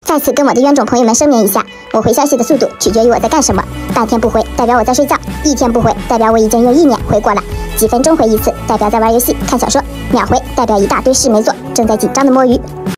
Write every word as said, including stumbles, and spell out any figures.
在此跟我的冤种朋友们声明一下，我回消息的速度取决于我在干什么。半天不回代表我在睡觉，一天不回代表我已经用意念回过了，几分钟回一次代表在玩游戏看小说，秒回代表一大堆事没做，正在紧张的摸鱼。